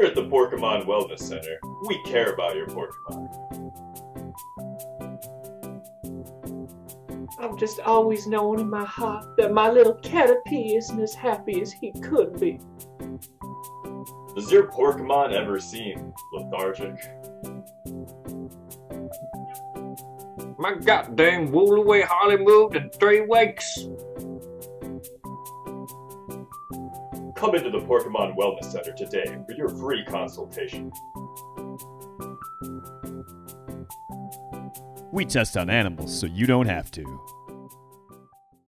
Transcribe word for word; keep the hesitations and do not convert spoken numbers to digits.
Here at the Porkemon Wellness Center, we care about your Porkemon. I've just always known in my heart that my little Caterpie isn't as happy as he could be. Does your Porkemon ever seem lethargic? My goddamn Woolaway Harley moved in three weeks. Come into the Porkemon Wellness Center today for your free consultation. We test on animals so you don't have to.